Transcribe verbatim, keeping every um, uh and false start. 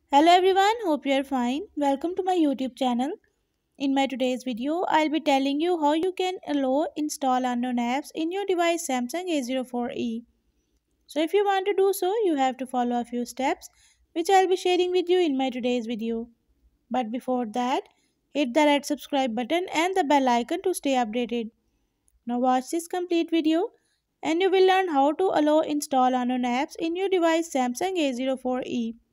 Hello everyone, hope you are fine. Welcome to my YouTube channel. In my today's video, I'll be telling you how you can allow install unknown apps in your device Samsung A zero four e. So if you want to do so, you have to follow a few steps which I'll be sharing with you in my today's video. But before that, hit the red subscribe button and the bell icon to stay updated. Now watch this complete video and you will learn how to allow install unknown apps in your device Samsung A zero four e.